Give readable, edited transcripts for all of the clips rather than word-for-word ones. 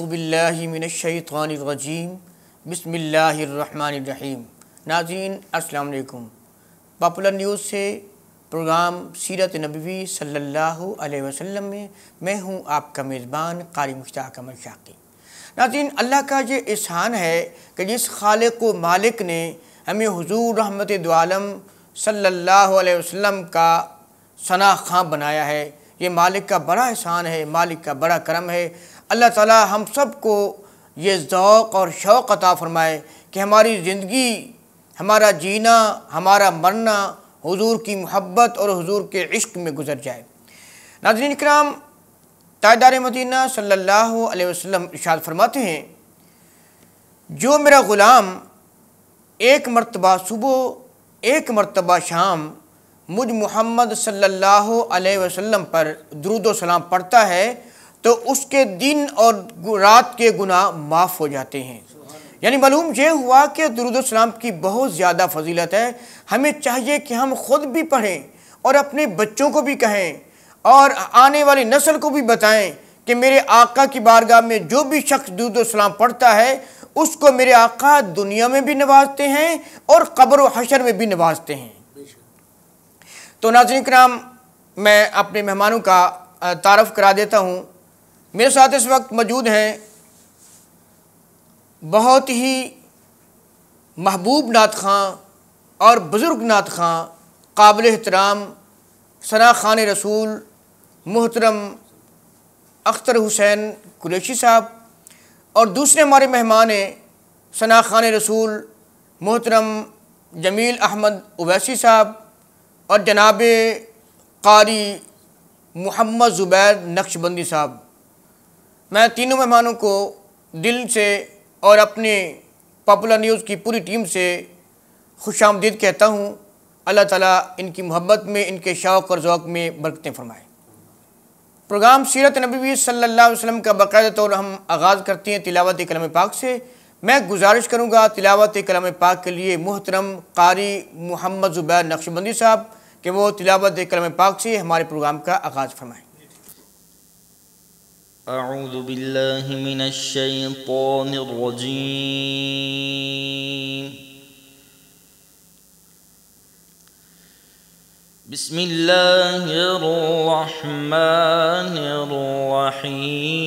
باللہ من الشیطان الرجیم بسم اللہ الرحمن الرحیم۔ ناظرین السلام علیکم۔ پاپولر نیوز سے پروگرام سیرت نبوی صلی اللہ علیہ وسلم میں میں ہوں آپ کا میزبان قاری مشتاق احمد شاقی۔ ناظرین، اللہ کا یہ احسان ہے کہ جس خالق و مالک نے ہمیں حضور رحمت دو عالم صلی اللہ علیہ وسلم کا ثنا خواں بنایا ہے، یہ مالک کا بڑا احسان ہے، مالک کا بڑا کرم ہے۔ اللہ تعالی ہم سب کو یہ ذوق اور شوق عطا فرمائے کہ ہماری زندگی، ہمارا جینا، ہمارا مرنا حضور کی محبت اور حضور کے عشق میں گزر جائے۔ ناظرین اکرام، تاجدار مدینہ صلی اللہ علیہ وسلم ارشاد فرماتے ہیں، جو میرا غلام ایک مرتبہ صبح ایک مرتبہ شام مجھ محمد صلی اللہ علیہ وسلم پر درود و سلام پڑھتا ہے تو اس کے دن اور رات کے گناہ معاف ہو جاتے ہیں۔ یعنی معلوم یہ ہوا کہ درود و سلام کی بہت زیادہ فضیلت ہے۔ ہمیں چاہیے کہ ہم خود بھی پڑھیں اور اپنے بچوں کو بھی کہیں اور آنے والی نسل کو بھی بتائیں کہ میرے آقا کی بارگاہ میں جو بھی شخص درود و سلام پڑھتا ہے اس کو میرے آقا دنیا میں بھی نوازتے ہیں اور قبر و حشر میں بھی نوازتے ہیں۔ تو ناظرین کرام، میں اپنے مہمانوں کا تعارف کرا دیتا ہوں۔ میرے ساتھ اس وقت موجود ہیں بہت ہی محبوب نعت خواں اور بزرگ نعت خواں، قابل احترام ثنا خوان رسول محترم اختر حسین قریشی صاحب، اور دوسرے ہمارے مہمان ہیں ثنا خوان رسول محترم جمیل احمد اویسی صاحب اور جناب قاری محمد زبیر نقشبندی صاحب۔ میں تینوں مہمانوں کو دل سے اور اپنے پاپولر نیوز کی پوری ٹیم سے خوش آمدید کہتا ہوں۔ اللہ تعالیٰ ان کی محبت میں، ان کے شوق اور ذوق میں برکتیں فرمائے۔ پروگرام سیرت نبوی صلی اللہ علیہ وسلم کا باقاعدہ طور ہم آغاز کرتے ہیں تلاوت کلام پاک سے۔ میں گزارش کروں گا تلاوت کلام پاک کے لیے محترم قاری محمد زبیر نقشبندی صاحب کہ وہ تلاوت کلام پاک سے ہمارے پروگرام کا آغاز فرمائیں۔ اعوذ باللہ من الشیطان الرجیم، بسم اللہ الرحمن الرحیم۔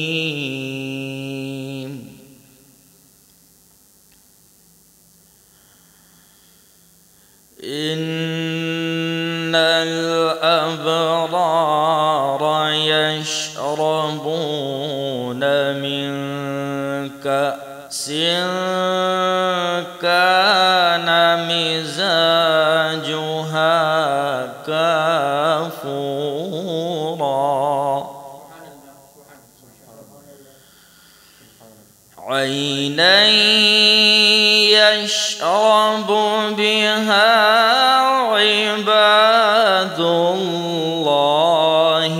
ان الابرار يشربون من كأس كان مزاجها كافورا، عينا يشرب بها عباد الله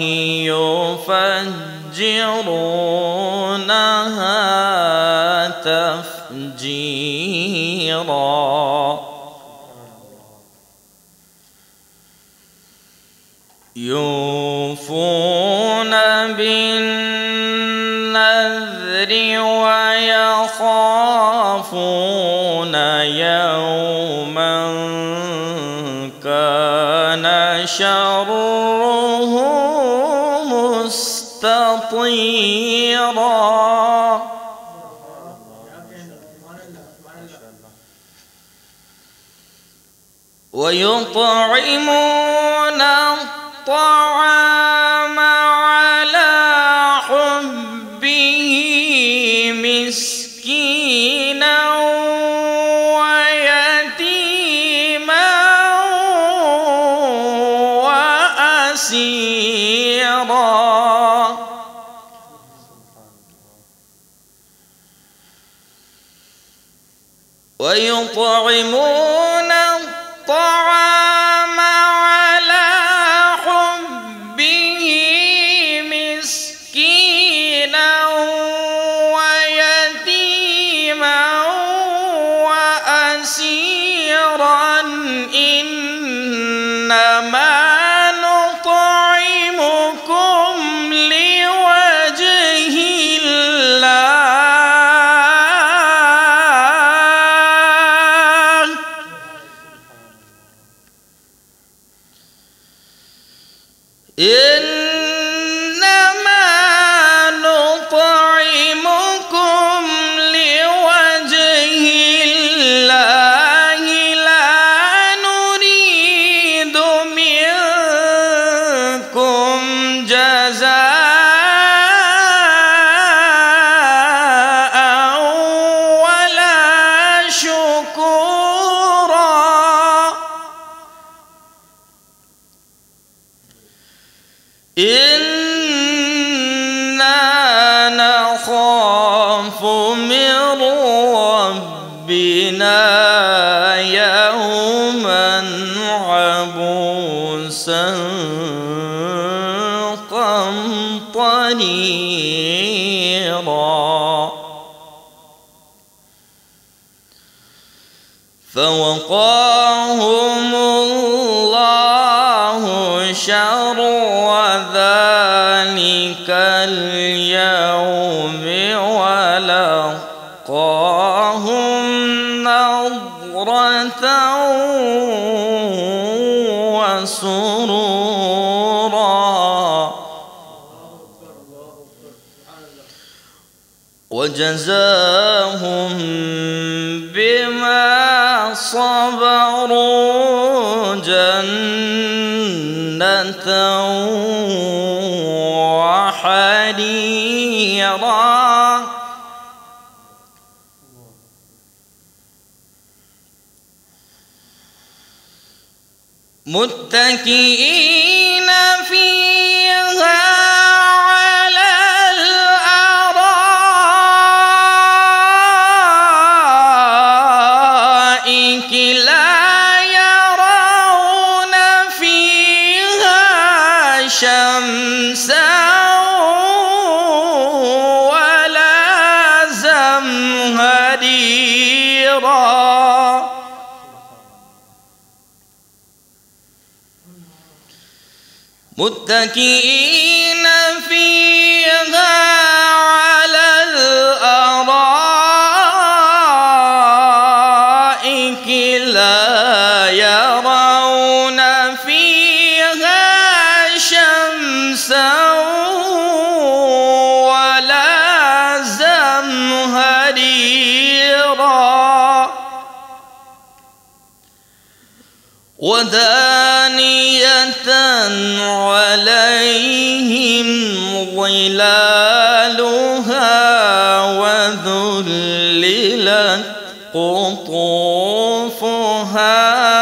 يفجرونها تفجيرا، يوفون بالنذر ويخافون يوما كان شره مستطيرا، ويطعمون الطعام على حبه مسكينا ويتيما وأسيرا، ويطعمون الطعام على حبه مسكينا ويتيما وأسيرا، إنما نطعمكم لوجه الله بنا يوما عبوسا قمطريرا فوقاهم الله شر ذلك اليوم ولقاهم نضرة وسرورا وجزاهم بما صبروا جنة وحريرا متكئين فيها على الأرائك لا يرون فيها شمسا ولا زمهريرا متكئين فيها على الأرائك لا يرون فيها شمسا ولا زمهريرا ودانية عليهم ظلالها وذللت قطوفها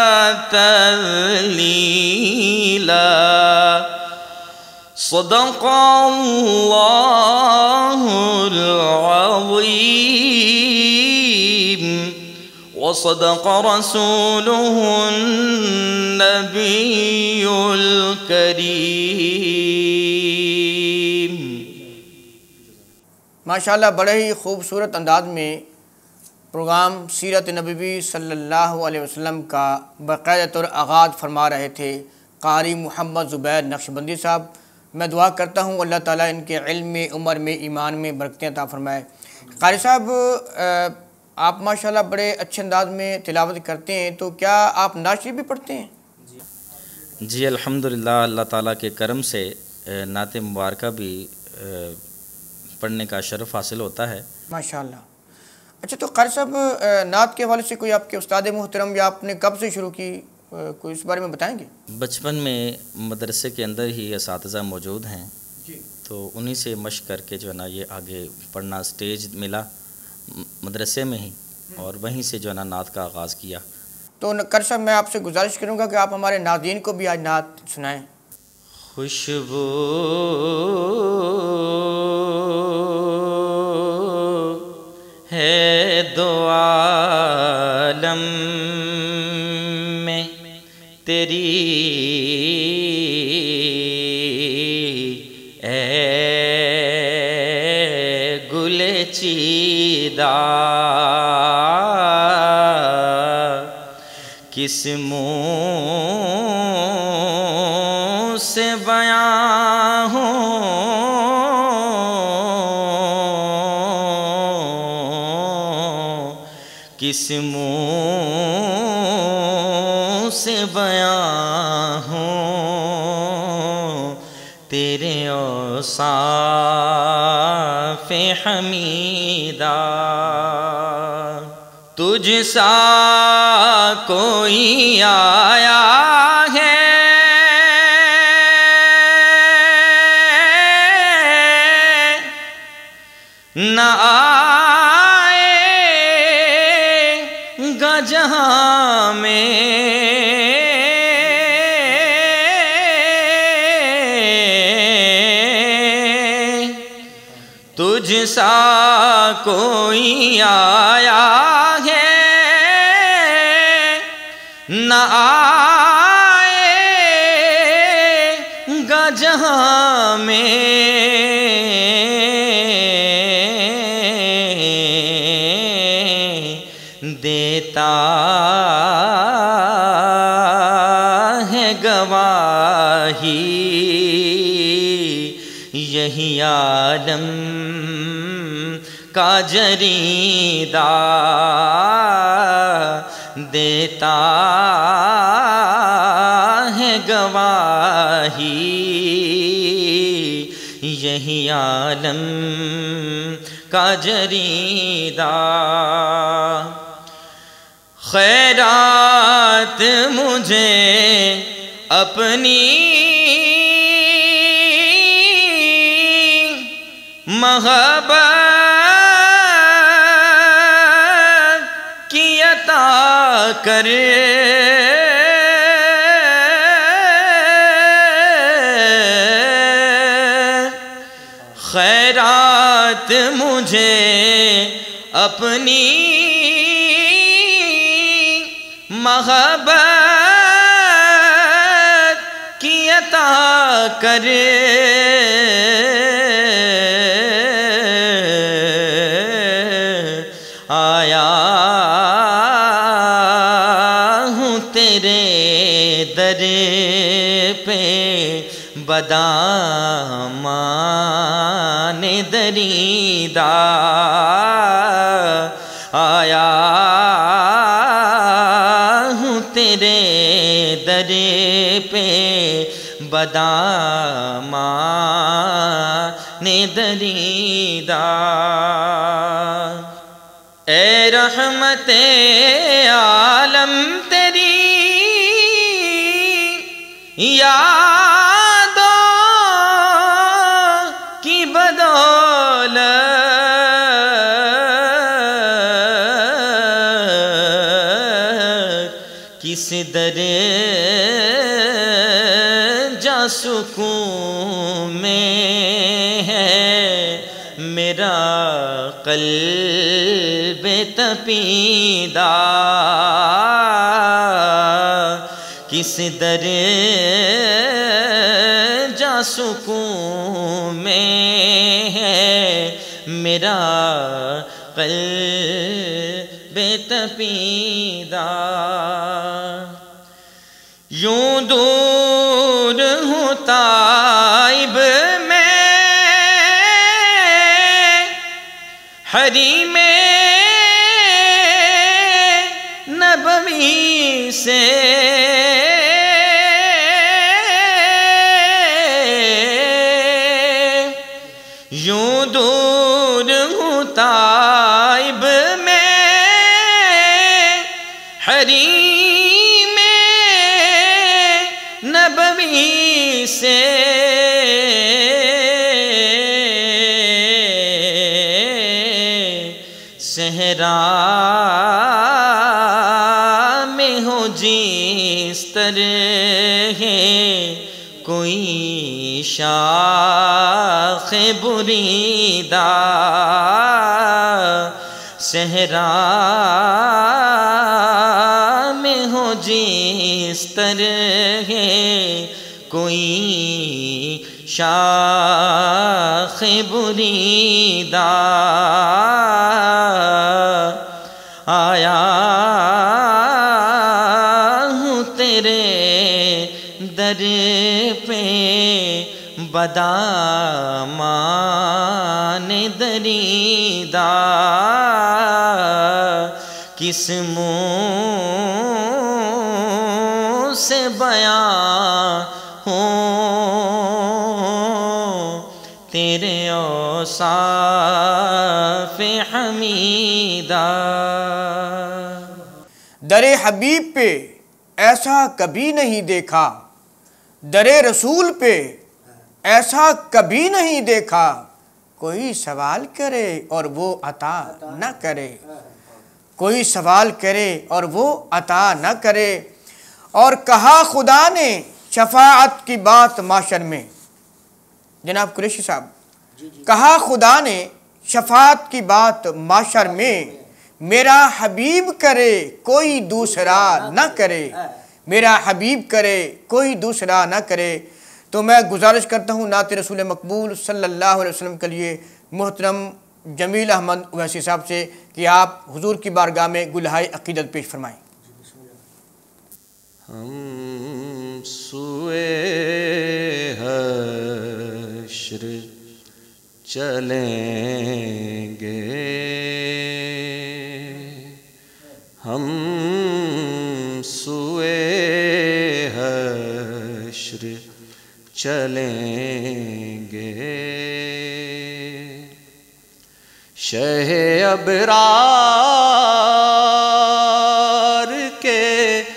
تذليلا صدق الله العظيم وصدق رسوله النبي الكريم ماشاءاللہ بڑے ہی خوبصورت انداز میں پروگرام سیرت نبوی صلی اللہ علیہ وسلم کا باقاعدہ طور آغاز فرما رہے تھے قاری محمد زبیر نقشبندی صاحب. میں دعا کرتا ہوں اللہ تعالیٰ ان کے علم میں، عمر میں، ایمان میں برکتیں عطا فرمائے. قاری صاحب، آپ ماشاءاللہ بڑے اچھے انداز میں تلاوت کرتے ہیں، تو کیا آپ نعت شریف بھی پڑھتے ہیں؟ جی الحمدللہ، اللہ تعالیٰ کے کرم سے نعت مبارکہ بھی پڑھنے کا شرف حاصل ہوتا ہے. ماشاءاللہ. اچھا، تو قاری صاحب نعت کے حوالے سے کوئی آپ کے استاد محترم یا آپ نے کب سے شروع کی، کوئی اس بارے میں بتائیں گے؟ بچپن میں مدرسے کے اندر ہی اساتذہ موجود ہیں تو انہی سے مشق کر کے جو ہے نا یہ آگے پڑھنا اسٹیج ملا مدرسے میں ہی، اور وہیں سے جو ہے نا نعت کا آغاز کیا. تو قاری صاحب میں آپ سے گزارش کروں گا کہ آپ ہمارے ناظرین کو بھی آج نعت سنائیں. خوشبو ہے دو عالم میں تیری، اے گل چیدہ کس منہ سے بیاں ہوں، کس منہ سے بیاں ہوں تیرے اوصاف حمیدہ. تجھ سا کوئی آیا ہے نہ آئے گا جہاں میں، تجھ سا کوئی آیا ہے نہ آئے گا جہاں میں دیتا ہے گواہی یہی عالم کا جریدہ دیتا ہے گواہی یہی عالم کا جریدہ خیرات مجھے اپنی محبت کی عطا کرے خیرات مجھے اپنی محبت کی عطا کرے آیا ہوں تیرے در پہ بدامان دریدہ آیا ہوں تیرے در پہ بدامان دریدہ اے رحمت عالم تیری یادوں کی بدولت کس در جا سکون میں ہے میرا قلب تپیدہ کس در جا سکون میں ہے میرا قلب تپیدہ یوں دور ہوں طائب میں حریم نبوی سے یوں دور ہوں طائب میں حریم نبوی سے صحرا میں ہو جس طرح کوئی شاخ بریدہ صحرا میں ہو جس طرح کوئی شاخ بریدہ آیا ہوں تیرے در پہ بدامان دریدہ کس منہ سے بیان ہوں تیرے اوصاف حمیدہ در حبیب پہ ایسا کبھی نہیں دیکھا در رسول پہ ایسا کبھی نہیں دیکھا کوئی سوال کرے اور وہ عطا نہ کرے کوئی سوال کرے اور وہ عطا نہ کرے اور کہا خدا نے شفاعت کی بات معاشر میں جناب قریشی صاحب کہا خدا نے شفاعت کی بات معاشر میں میرا حبیب کرے کوئی دوسرا نہ کرے، میرا حبیب کرے کوئی دوسرا نہ کرے۔ تو میں گزارش کرتا ہوں نعت رسول مقبول صلی اللہ علیہ وسلم کے لیے محترم جمیل احمد اویسی صاحب سے کہ آپ حضور کی بارگاہ میں گلہائے عقیدت پیش فرمائیں۔ ہم سوئے حشر چلیں گے، ہم سوئے حشر چلیں گے، شہ ابرار کے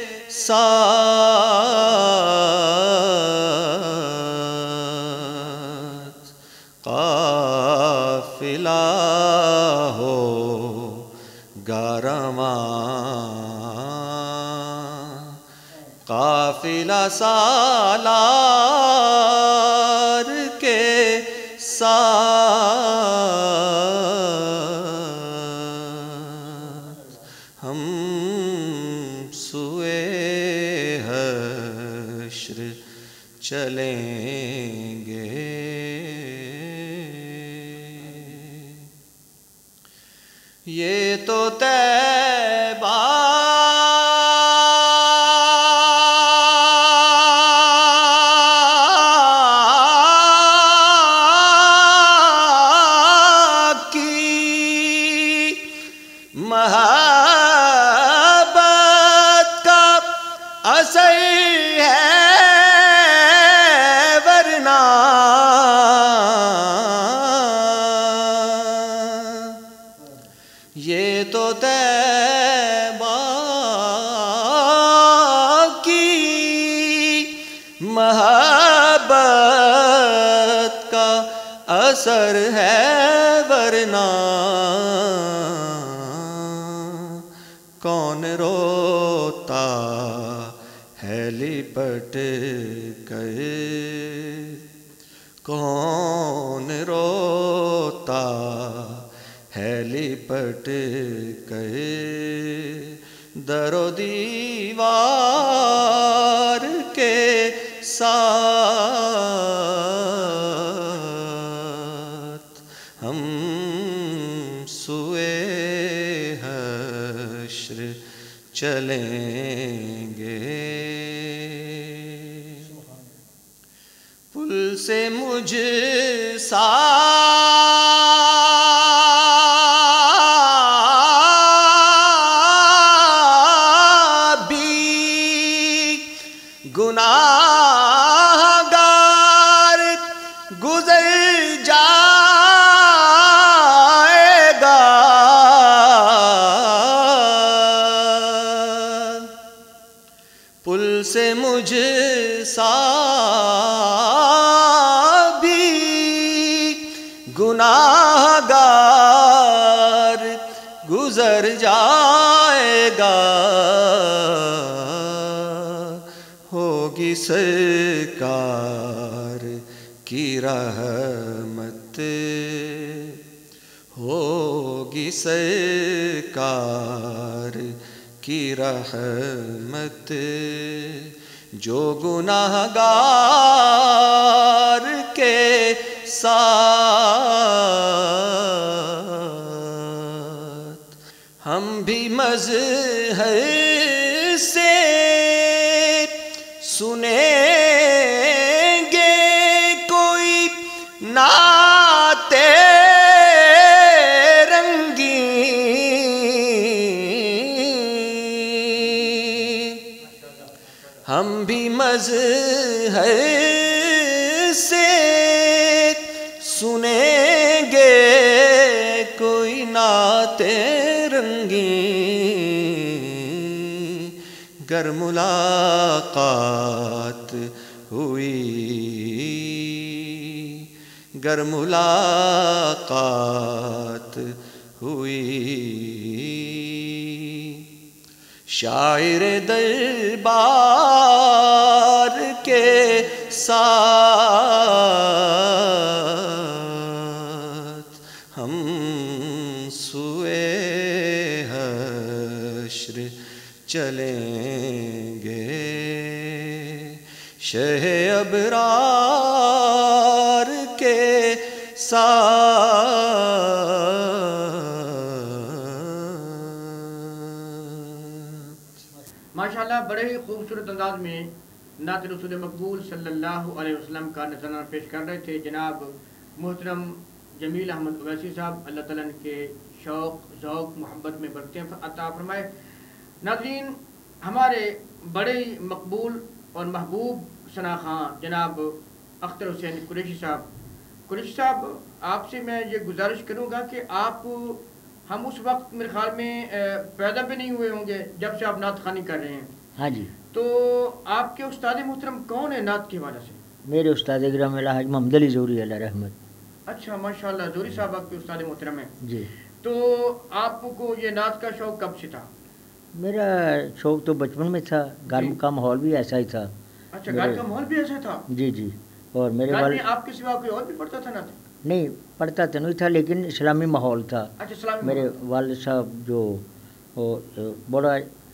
ساتھ قافلہ ہوگا رواں، قافلہ سالار کے ساتھ ہم سوئے حشر چلیں گے۔ یہ تو طیبہ محبت کا اثر ہے، ورنہ یہ تو طیبہ کی محبت کا اثر ہے، ورنہ کون روتا ہے لپٹ کر، کون روتا ہے لپٹ کر، در و دیوار کے ساتھ ہم سوئے حشر چلیں گے۔ پل سے مجھ سا بھی گناہگار گزر جائے گا، پل سے مجھ سا بھی گناہگار گزر جائے گا، ہوگی سرکار کی رحمت، ہوگی سرکار کی رحمت، جو گناہگار کے ساتھ ہم بھی مظہر سے سنیں گے کوئی نعت رنگین، ہم بھی مظہر سے سنیں گے کوئی نعت رنگین، گر ملاقات ہوئی، گر ملاقات ہوئی، شاعر دربار کے ساتھ ہم سوئے हश्र चलेंगे। शह अबरार के माशाल्लाह बड़े ही खूबसूरत अंदाज में नात रसूल मकबूल सल्लल्लाहु अलैहि वसल्लम का नज़राना पेश कर रहे थे जनाब मोहतरम जमील अहमद ओवैसी साहब। अल्लाह ताला के शौक़ ज़ौक़ मोहब्बत में बरकतें अता फरमाए। नाज़रीन, हमारे बड़े ही मकबूल और महबूब सना खां जनाब अख्तर हुसैन कुरैशी साहब, आपसे मैं ये गुजारिश करूँगा कि आप, हम उस वक्त मेरे ख्याल में पैदा भी नहीं हुए होंगे जब से आप नात ख़ानी कर रहे हैं। हाँ जी। तो आपके उस्ताद मोहतरम कौन है नात के हवाले से? मेरे उस्ताद गिराम हाज मोहम्मद अली ज़ोहरी अलैहि रहमत। अच्छा, माशाल्लाह, ज़ोहरी साहब आपके उस्ताद मोहतरम हैं जी। तो आपको ये नात का शौक़ कब से था? मेरा शौक़ तो बचपन में था, घर का माहौल भी ऐसा ही था। अच्छा, घर का माहौल भी ऐसा था? जी जी। और मेरे वालिद आपके सिवा कोई और भी पढ़ता था नात? नहीं, पढ़ता तो नहीं था, लेकिन इस्लामी माहौल था। अच्छा, इस्लामी मेरे वालिद साहब जो बड़ा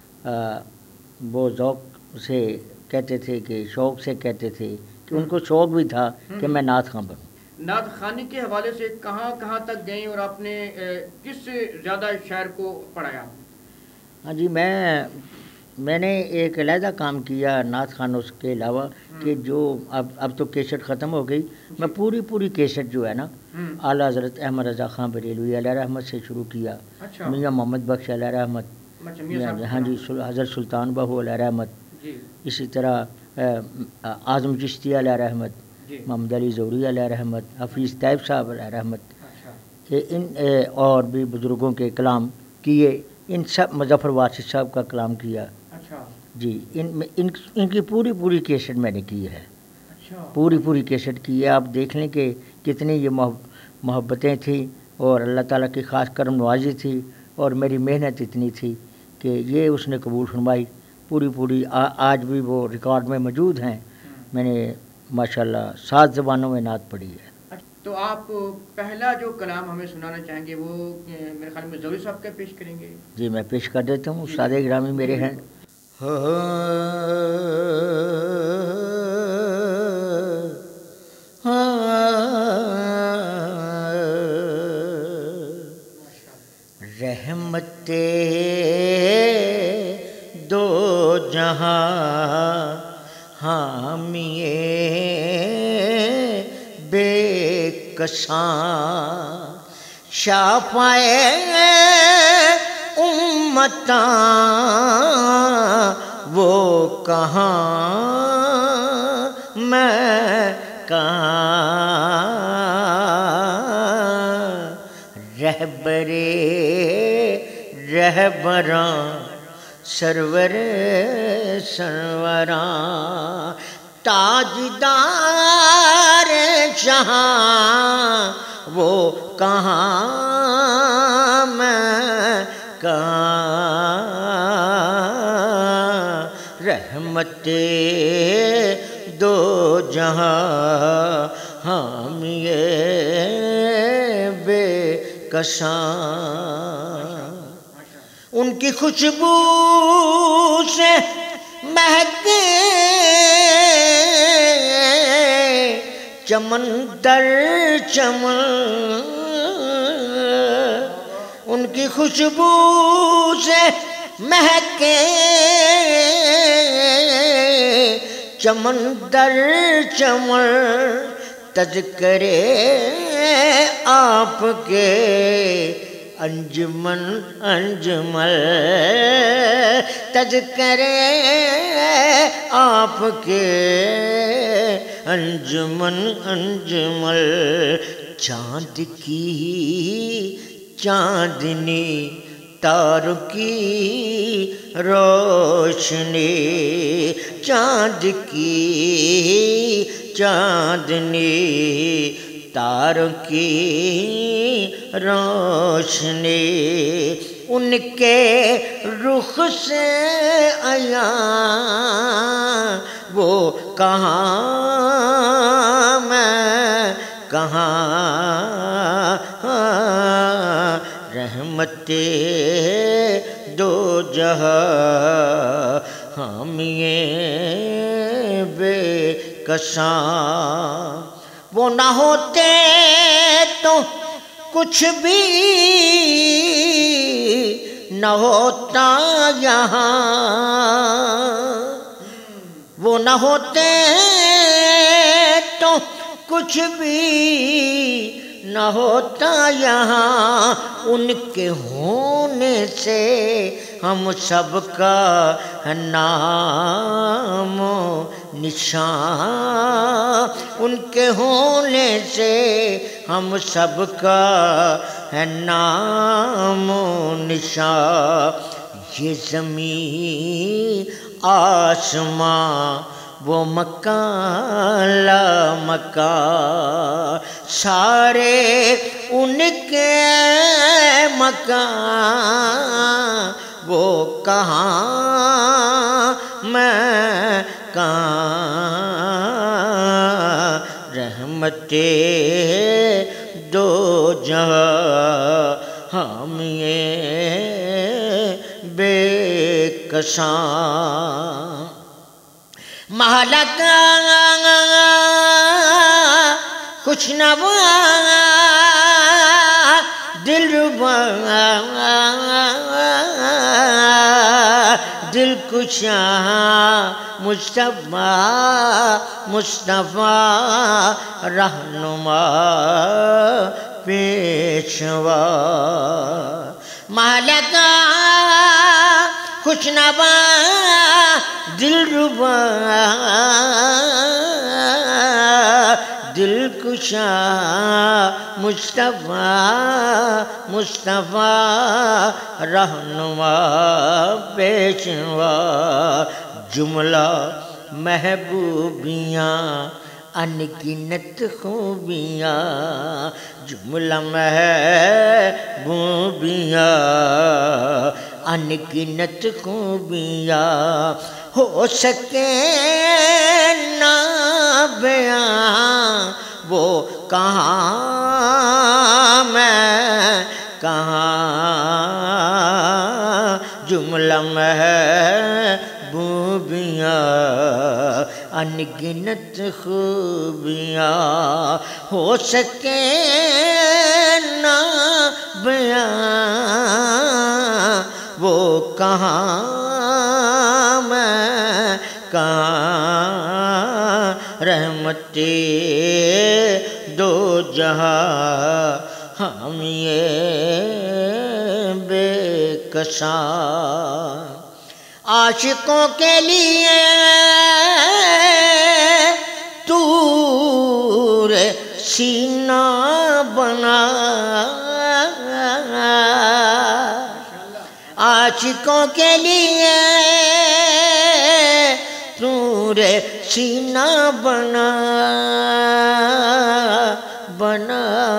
वो ज़ौक़ से कहते थे कि शौक़ से कहते थे कि उनको शौक़ भी था कि मैं नात ख़ां बनूँ। नात ख़ानी के हवाले से कहाँ कहाँ तक गए और आपने किस ज़्यादा शायर को पढ़ाया? हाँ जी, मैंने एक अलहदा काम किया नात खानों के अलावा कि जो अब तो केसट ख़त्म हो गई, मैं पूरी केसट जो है ना आला हज़रत अहमद रज़ा ख़ान बरेलवी अलैहि रहमत से शुरू किया। अच्छा। मियाँ मोहम्मद बख्श अलैहि रहमत, हाँ जी, हज़रत सुल्तान बाहू अलैहि रहमत, इसी तरह आज़म चिश्ती अलैहि रहमत, मोहम्मद अली ज़ोहरी अलैहि रहमत, हफ़ीज़ तैयब साहब अलैहि रहमत, इन और भी बुज़ुर्गों के कलाम किए। इन सब मुज़फ़्फ़र वासिफ़ साहब का कलाम किया। अच्छा जी। इनकी पूरी केसट मैंने की है। अच्छा, पूरी केसट की है। आप देख लें कि कितनी ये मोहब्बतें थी और अल्लाह ताला की ख़ास करम नवाज़ी थी और मेरी मेहनत इतनी थी कि ये उसने कबूल फरमाई। पूरी आज भी वो रिकॉर्ड में मौजूद हैं। मैंने माशाल्लाह 7 ज़बानों में नात पढ़ी है। तो आप पहला जो कलाम हमें सुनाना चाहेंगे वो मेरे ख्याल में ज़ोहरी साहब का पेश करेंगे? जी, मैं पेश कर देता हूँ। उस्ताद गिरामी मेरे हैं। रहमते दो जहां हामिए बेकसां शाफ़ाए उम्मतां वो कहाँ मैं कहाँ रहबरे रहबरां सरवरे सरवरां ताजदार जहां वो कहाँ मैं कहाँ रहमते दो जहां हामिए बेकसां उनकी खुशबू से महके चमन दर चमन उनकी खुशबू से महके चमन दर चमन तज़किरे आपके अंजुमन अंजुमल तज़किरे आपके अंजुमन अंजुमल चाँद की चाँदनी तारों की रोशनी चाँद की चाँदनी तारों की रोशनी उनके रुख से आया वो कहाँ मैं कहाँ रहमते दो دو جہاں حامی بے کساں، وہ نہ ہوتے تو کچھ بھی نہ ہوتا یہاں، وہ نہ ہوتے تو کچھ بھی نہ ہوتا یہاں، ان کے ہونے سے ہم سب کا نام و نشان، ان کے ہونے سے ہم سب کا ہے نام و نشان۔ یہ زمین آسماں وہ مکان لا مکان، سارے ان کے مکان، وہ کہاں میں کہاں، رحمت دو جہاں حامی بے کساں۔ مہلک خوش نوا دلربا دل کشاں مصطفیٰ مصطفیٰ رہنما پیشوا، مہلک خوش نوا دلربا دل کشاں مصطفیٰ مصطفیٰ رہنما پیشوا، جملہ محبوبیاں انگنت خوبیاں، جملہ محبوبیاں انگنت خوبیاں، ہو سکے نہ بیان وہ کہاں میں کہاں، جملہ محبوبیاں انگنت خوبیاں، ہو سکے نہ بیان وہ کہاں میں کہاں، رحمت دو جہاں حامی بے کساں، عاشقوں کے لیے طور سینہ بنا، عاشقوں کے لیے طور سینہ بنا، بنا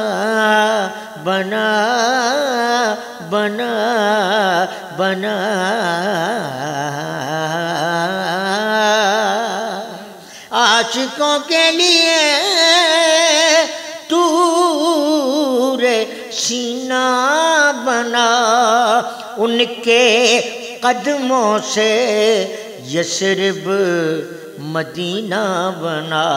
بنا بنا بنا عاشقوں کے لیے طور سینہ بنا، ان کے قدموں سے یثرب مدینہ بنا،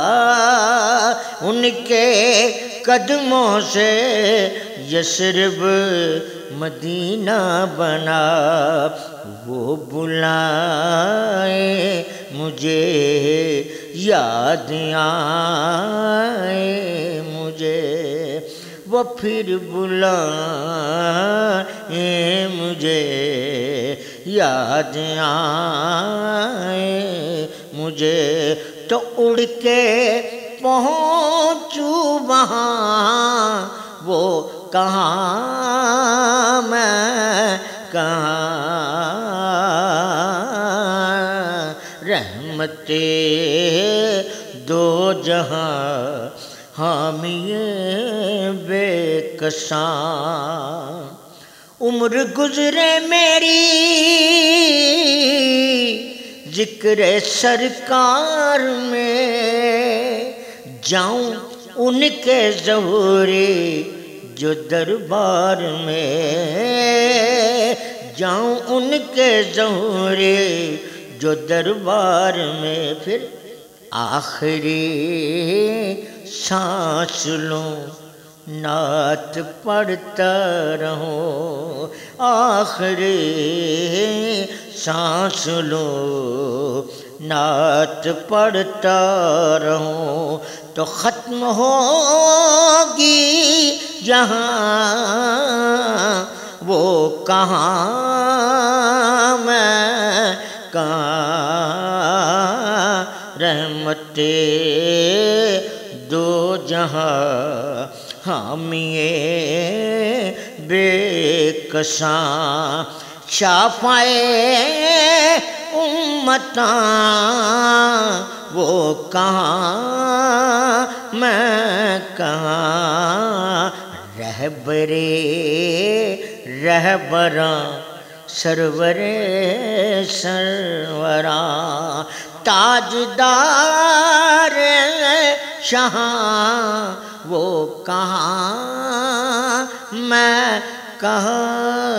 ان کے قدموں سے یثرب مدینہ بنا، وہ بلائے مجھے یاد آئے مجھے، وہ پھر بلائے مجھے یاد آئے مجھے، تو اڑ کے پہنچوں وہاں وہ کہاں میں کہاں، رحمت دو جہاں حامی بے کساں، عمر گزرے میری ذکر سرکار میں، جاؤں ان کے ظہور جو دربار میں، جاؤں ان کے زہرے جو دربار میں پھر آخری سانس لوں نعت پڑھتا رہوں آخری سانس لوں نعت پڑھتا رہوں تو ختم ہوگی جہاں وہ کہاں میں کہاں رحمت دو جہاں حامیے بے کساں شافعے امتاں وہ کہاں میں کہاں رہبراں سرورے سروراں تاجدار شہاں وہ کہاں میں کہاں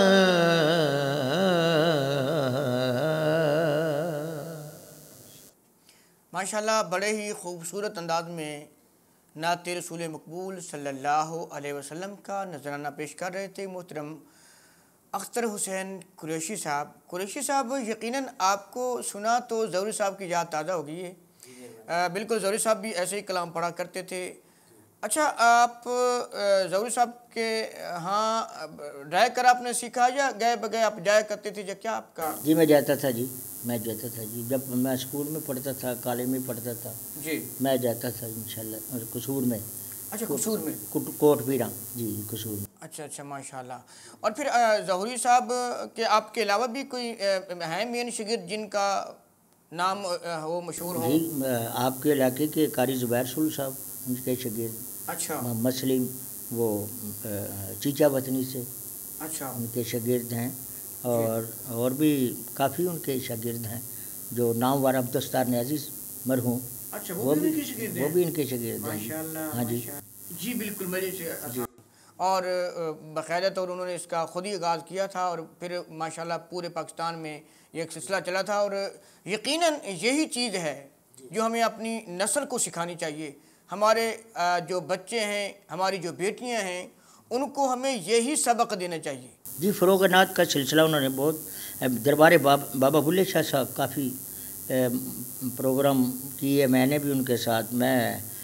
ماشاءاللہ بڑے ہی خوبصورت انداز میں نعت رسول مقبول صلی اللہ علیہ وسلم کا نذرانہ پیش کر رہے تھے محترم اختر حسین قریشی صاحب۔ قریشی صاحب یقیناً آپ کو سنا تو ظہوری صاحب کی یاد تازہ ہو گئی ہے۔ بالکل ظہوری صاحب بھی ایسے ہی کلام پڑھا کرتے تھے۔ اچھا آپ ظہوری صاحب کے ہاں رہ کر آپ نے سیکھا یا گئے بگئے آپ جایا کرتے تھے یا کیا آپ کا؟ جی میں جاتا تھا جی جب میں اسکول میں پڑھتا تھا کالج میں پڑھتا تھا جی میں جاتا تھا انشاءاللہ قصور میں اچھا قصور میں کوٹ پیراں جی قصور میں۔ اچھا ماشاءاللہ۔ اور پھر ظہوری صاحب کے آپ کے علاوہ بھی کوئی ہیں مین شاگرد جن کا نام ہو مشہور ہو؟ جی آپ کے علاقے کے قاری زبیر سول صاحب ان کے شاگرد، اچھا محمد سلیم وہ چیچا وطنی سے اچھا ان کے شاگرد ہیں، اور بھی کافی ان کے شاگرد ہیں جو نامور عبدالستار نیازی مرحوم، اچھا وہ بھی ان کے شاگرد ہیں۔ ماشاءاللہ ہاں جی جی بالکل مجھے سے اور باقاعدہ طور انہوں نے اس کا خود ہی آغاز کیا تھا اور پھر ماشاءاللہ پورے پاکستان میں یہ ایک سلسلہ چلا تھا، اور یقیناً یہی چیز ہے جو ہمیں اپنی نسل کو سکھانی چاہیے۔ ہمارے جو بچے ہیں، ہماری جو بیٹیاں ہیں، ان کو ہمیں یہی سبق دینا چاہیے۔ جی فروغ نعت کا سلسلہ انہوں نے بہت دربار بابا بلے شاہ صاحب کافی پروگرام کیے، میں نے بھی ان کے ساتھ میں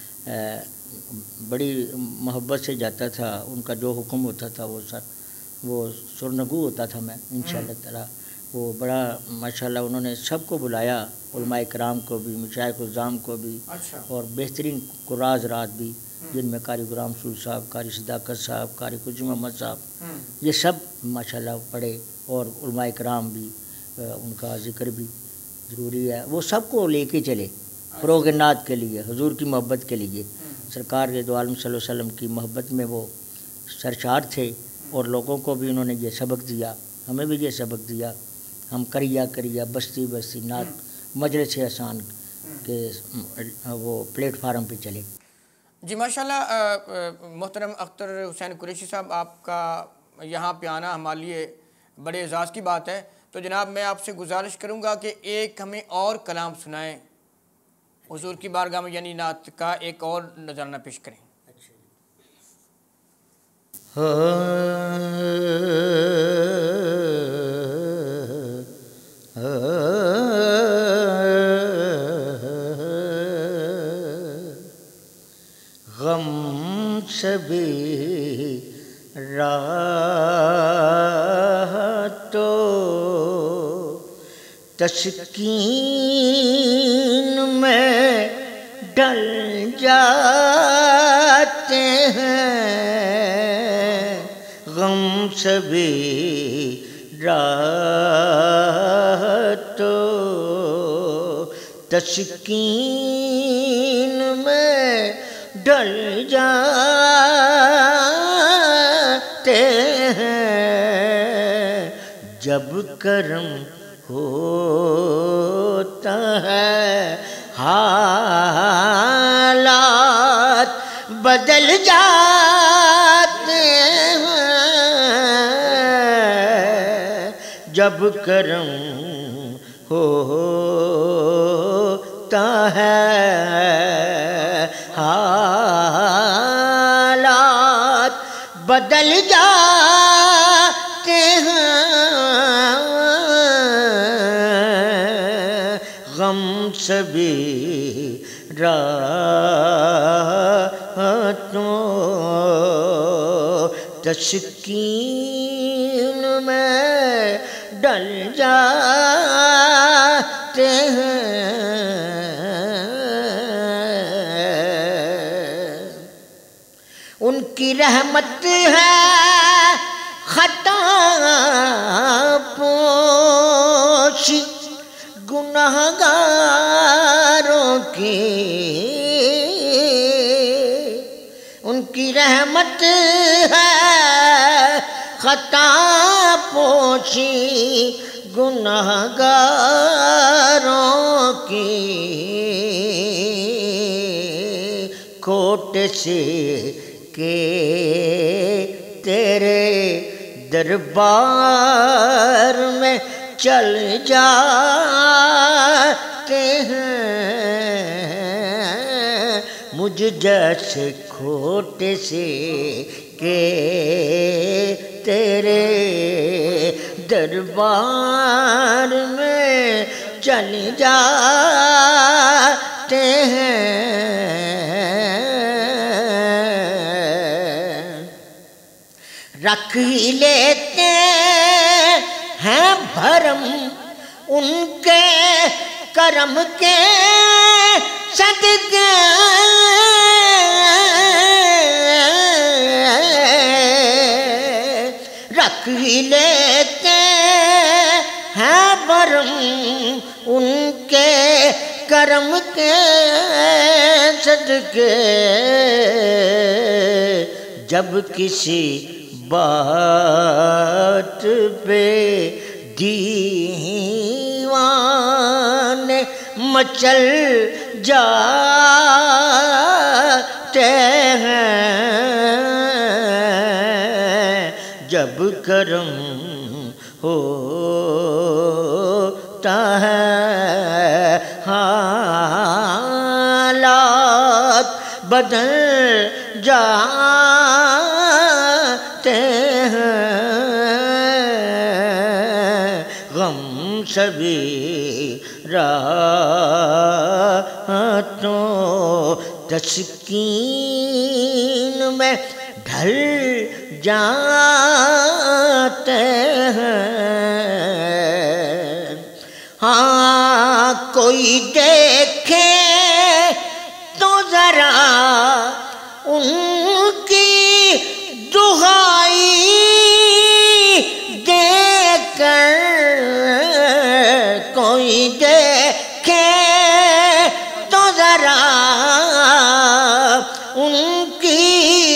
بڑی محبت سے جاتا تھا، ان کا جو حکم ہوتا تھا وہ سرنگو ہوتا تھا میں انشاءاللہ تعالی۔ وہ بڑا ماشاءاللہ انہوں نے سب کو بلایا، علماء کرام کو بھی، مشائخ الزام کو بھی، اور بہترین قراء حضرات بھی جن میں قاری غلام رسول صاحب، قاری صداقت صاحب، قاری قدسی محمد صاحب، یہ سب ماشاءاللہ پڑھے، اور علماء کرام بھی ان کا ذکر بھی ضروری ہے۔ وہ سب کو لے کے چلے فروغ نعت کے لیے، حضور کی محبت کے لیے، سرکار دو عالم صلی اللہ علیہ وسلم کی محبت میں وہ سرشار تھے، اور لوگوں کو بھی انہوں نے یہ سبق دیا، ہمیں بھی یہ سبق دیا۔ ہم کریا بستی بستی نعت مجلس احسان کے وہ پلیٹ فارم پہ چلے۔ جی ماشاءاللہ محترم اختر حسین قریشی صاحب، آپ کا یہاں پہ آنا ہمارے لیے بڑے اعزاز کی بات ہے، تو جناب میں آپ سے گزارش کروں گا کہ ایک ہمیں اور کلام سنائیں حضور کی بارگاہ میں، یعنی نعت کا ایک اور نذرانہ پیش کریں۔ غم سے بھی راہ تو تسکین میں ڈل جاتے ہیں، غم سے بھی راہ تو تسکین میں ڈل جاتے ہیں، جب کرم ہوتا ہے حالات بدل جاتے ہیں، جب کرم ہوتا ہے حالات بدل جاتے ہیں غم سبھی راتوں تسکین میں ڈل جاتے ہیں ان کی رحمت ہے خطا پوشی گناہگاروں کی ان کی رحمت ہے خطا پوشی گناہگاروں کی کھوٹے سے کہ تیرے دربار میں چل جاتے ہیں مجھ جیسے کھوٹے سے کہ تیرے دربار میں چل جاتے ہیں رکھ ہی لیتے ہیں بھرم ان کے کرم کے صدقے رکھ ہی لیتے ہیں بھرم ان کے کرم کے صدقے جب کسی بات پہ دیوان مچل جاتے ہیں جب کرم ہوتا ہے حالات بدل جاتے ہیں غم سبھی راتوں تسکین میں ڈھل جاتے ہیں ہاں کوئی دیکھے تو ذرا ان کی دہائی دے کر کوئی دیکھے تو ذرا ان کی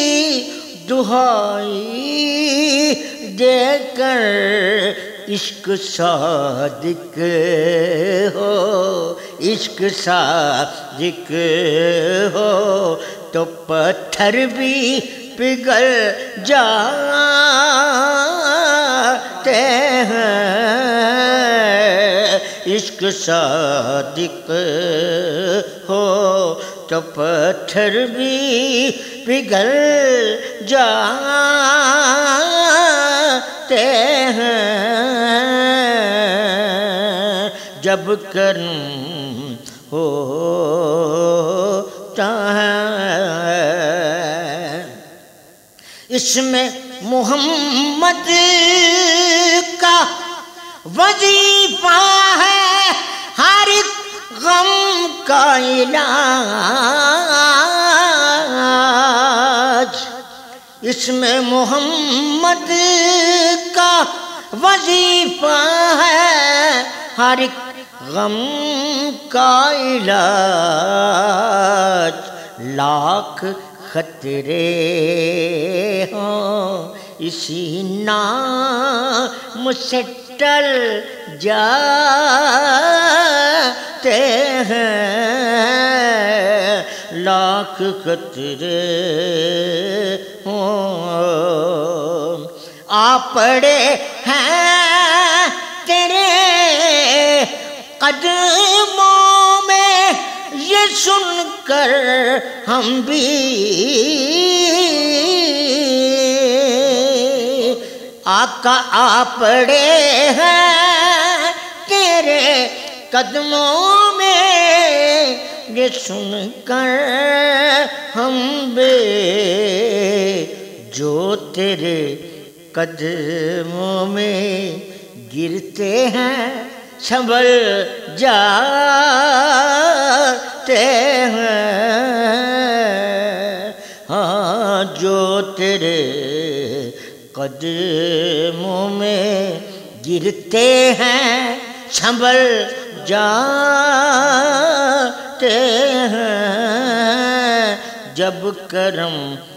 دہائی دے کر عشق صادق ہو عشق صادق ہو تو پتھر بھی پگھل جاتے ہیں عشق صادق ہو تو پتھر بھی پگھل جاتے ہیں جب کرم ہوتا ہے اس میں محمد کا وظیفہ ہے ہر ایک غم کا علاج اس میں محمد کا وظیفہ ہے ہر ایک غم کا علاج لاکھ خطرے ہوں اسی نام سے ٹل جاتے ہیں لاکھ خطرے ہوں آ پڑے ہیں قدموں میں یہ سن کر ہم بھی آقا آ پڑے ہیں تیرے قدموں میں یہ سن کر ہم بھی جو تیرے قدموں میں گرتے ہیں سنبھل جاتے ہیں، ہاں جو تیرے قدموں میں گرتے ہیں سنبھل جاتے ہیں، جب کرم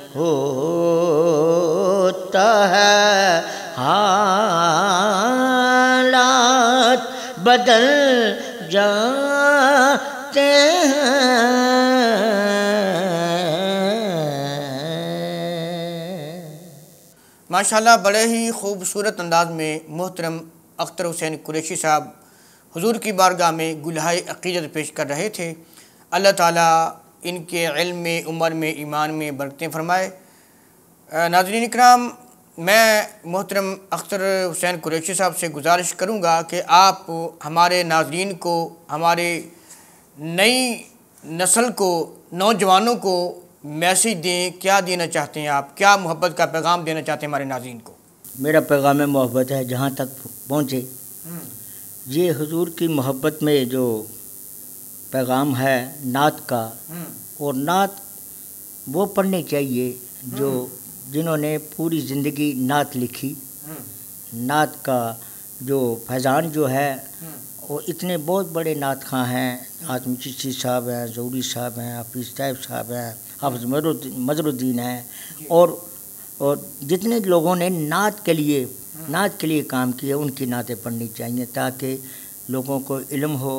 ہوتا ہے حالات بدل جاتے ہیں۔ ماشاءاللہ بڑے ہی خوبصورت انداز میں محترم اختر حسین قریشی صاحب حضور کی بارگاہ میں گلہائے عقیدت پیش کر رہے تھے۔ اللہ تعالیٰ ان کے علم میں، عمر میں، ایمان میں برکتیں فرمائے۔ ناظرین اکرام، میں محترم اختر حسین قریشی صاحب سے گزارش کروں گا کہ آپ ہمارے ناظرین کو، ہمارے نئی نسل کو، نوجوانوں کو میسیج دیں، کیا دینا چاہتے ہیں آپ؟ کیا محبت کا پیغام دینا چاہتے ہیں ہمارے ناظرین کو؟ میرا پیغام محبت ہے جہاں تک پہنچے، یہ حضور کی محبت میں جو پیغام ہے نعت کا، اور نعت وہ پڑھنی چاہیے جو جنہوں نے پوری زندگی نعت لکھی۔ نعت کا جو فیضان جو ہے وہ اتنے بہت بڑے نعت خواں ہیں، آزم چشتی صاحب ہیں، ظہوری صاحب ہیں، حفیظ طیب صاحب ہیں، حافظ مظہر الدین ہیں، اور جتنے لوگوں نے نعت کے لیے کام کیا ان کی نعتیں پڑھنی چاہیے تاکہ لوگوں کو علم ہو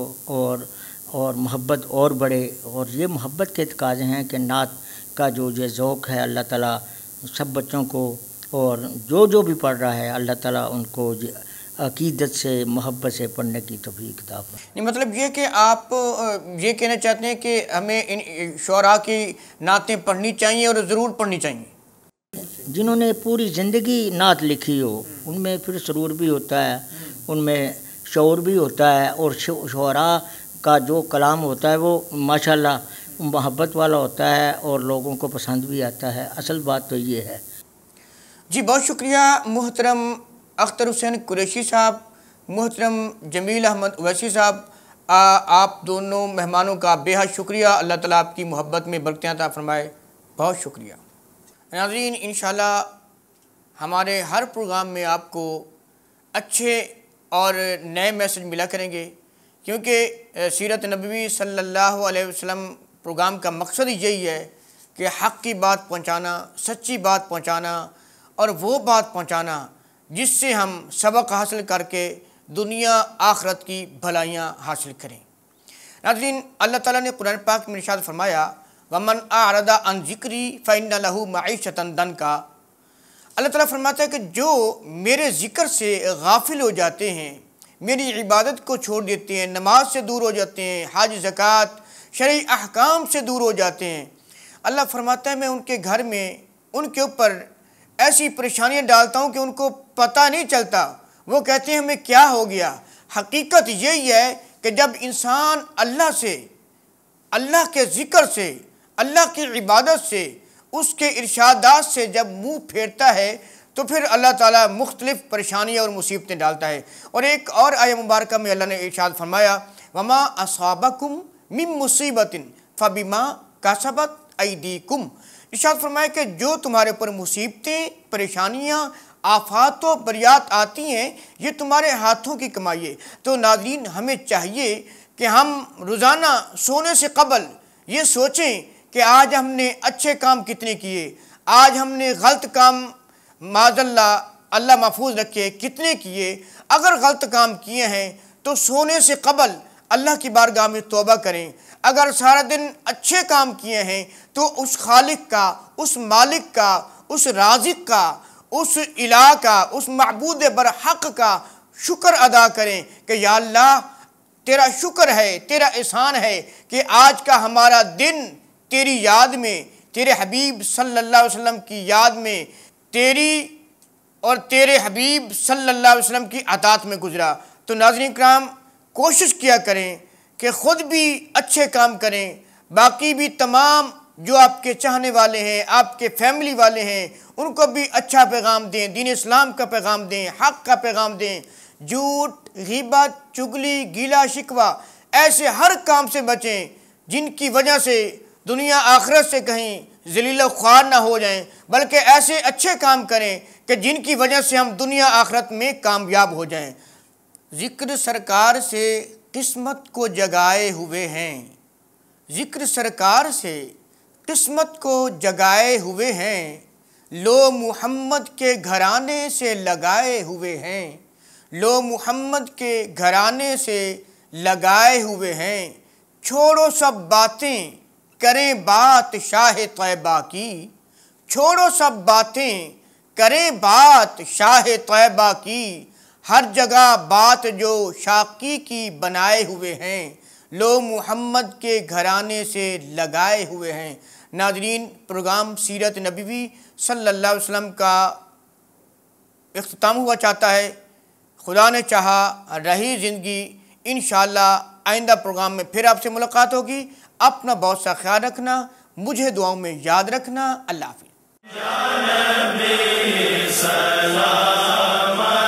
اور محبت اور بڑھے۔ اور یہ محبت کے تقاضے ہیں کہ نعت کا جو یہ ذوق ہے اللہ تعالیٰ سب بچوں کو، اور جو بھی پڑھ رہا ہے اللہ تعالیٰ ان کو عقیدت سے، محبت سے پڑھنے کی توفیق عطا فرمائے۔ مطلب یہ کہ آپ یہ کہنا چاہتے ہیں کہ ہمیں ان شعراء کی نعتیں پڑھنی چاہیے اور ضرور پڑھنی چاہیے۔ جنہوں نے پوری زندگی نعت لکھی ہو ان میں پھر سرور بھی ہوتا ہے، ان میں شعور بھی ہوتا ہے، اور شعراء کا جو کلام ہوتا ہے وہ ماشاءاللہ محبت والا ہوتا ہے اور لوگوں کو پسند بھی آتا ہے۔ اصل بات تو یہ ہے۔ جی بہت شکریہ محترم اختر حسین قریشی صاحب، محترم جمیل احمد اویسی صاحب، آپ دونوں مہمانوں کا بے حد شکریہ۔ اللہ تعالیٰ آپ کی محبت میں برکتیں عطا فرمائے۔ بہت شکریہ۔ ناظرین انشاءاللہ ہمارے ہر پروگرام میں آپ کو اچھے اور نئے میسج ملا کریں گے، کیونکہ سیرت نبوی صلی اللہ علیہ وسلم پروگرام کا مقصد یہی ہے کہ حق کی بات پہنچانا، سچی بات پہنچانا، اور وہ بات پہنچانا جس سے ہم سبق حاصل کر کے دنیا آخرت کی بھلائیاں حاصل کریں۔ ناظرین اللہ تعالیٰ نے قرآن پاک میں ارشاد فرمایا وَمَنْ أَعْرَضَ عَنْ ذِكْرِي فَإِنَّ لَهُ مَعِيشَةً ضَنْكَا۔ اللہ تعالیٰ فرماتا ہے کہ جو میرے ذکر سے غافل ہو جاتے ہیں، میری عبادت کو چھوڑ دیتے ہیں، نماز سے دور ہو جاتے ہیں، حج زکوٰۃ شرعی احکام سے دور ہو جاتے ہیں، اللہ فرماتا ہے میں ان کے گھر میں ان کے اوپر ایسی پریشانیاں ڈالتا ہوں کہ ان کو پتہ نہیں چلتا، وہ کہتے ہیں ہمیں کیا ہو گیا۔ حقیقت یہی ہے کہ جب انسان اللہ سے، اللہ کے ذکر سے، اللہ کی عبادت سے، اس کے ارشادات سے جب منہ پھیرتا ہے تو پھر اللہ تعالیٰ مختلف پریشانیاں اور مصیبتیں ڈالتا ہے۔ اور ایک اور آیہ مبارکہ میں اللہ نے ارشاد فرمایا وَمَا أَصَابَكُم مِّن مُّصِيبَةٍ فَبِمَا كَسَبَتْ أَيْدِيكُمْ۔ ارشاد فرمایا کہ جو تمہارے اوپر مصیبتیں، پریشانیاں، آفات و بریات آتی ہیں یہ تمہارے ہاتھوں کی کمائی ہے۔ تو ناظرین ہمیں چاہیے کہ ہم روزانہ سونے سے قبل یہ سوچیں کہ آج ہم نے اچھے کام کتنے کیے، آج ہم نے غلط کام معاذ اللہ محفوظ رکھے کتنے کیے۔ اگر غلط کام کیے ہیں تو سونے سے قبل اللہ کی بارگاہ میں توبہ کریں۔ اگر سارا دن اچھے کام کیے ہیں تو اس خالق کا، اس مالک کا، اس رازق کا، اس الہ کا، اس معبود برحق کا شکر ادا کریں کہ یا اللہ تیرا شکر ہے، تیرا احسان ہے کہ آج کا ہمارا دن تیری یاد میں، تیرے حبیب صلی اللہ علیہ وسلم کی یاد میں، تیری اور تیرے حبیب صلی اللہ علیہ وسلم کی اطاعت میں گزرا۔ تو ناظرین کرام، کوشش کیا کریں کہ خود بھی اچھے کام کریں، باقی بھی تمام جو آپ کے چاہنے والے ہیں، آپ کے فیملی والے ہیں، ان کو بھی اچھا پیغام دیں، دین اسلام کا پیغام دیں، حق کا پیغام دیں۔ جھوٹ، غیبت، چگلی، گیلا شکوہ، ایسے ہر کام سے بچیں جن کی وجہ سے دنیا آخرت سے کہیں ذلیل و خوار نہ ہو جائیں، بلکہ ایسے اچھے کام کریں کہ جن کی وجہ سے ہم دنیا آخرت میں کامیاب ہو جائیں۔ ذکر سرکار سے قسمت کو جگائے ہوئے ہیں، ذکر سرکار سے قسمت کو جگائے ہوئے ہیں، لو محمد کے گھرانے سے لگائے ہوئے ہیں، لو محمد کے گھرانے سے لگائے ہوئے ہیں۔ چھوڑو سب باتیں کریں بات شاہ طیبہ کی، چھوڑو سب باتیں کریں بات شاہ طیبہ کی، ہر جگہ بات جو شاقی کی بنائے ہوئے ہیں، لو محمد کے گھرانے سے لگائے ہوئے ہیں۔ ناظرین، پروگرام سیرت نبوی صلی اللہ علیہ وسلم کا اختتام ہوا چاہتا ہے۔ خدا نے چاہا رہی زندگی، انشاءاللہ آئندہ پروگرام میں پھر آپ سے ملاقات ہوگی۔ اپنا بہت سا خیال رکھنا، مجھے دعاؤں میں یاد رکھنا۔ اللہ حافظ۔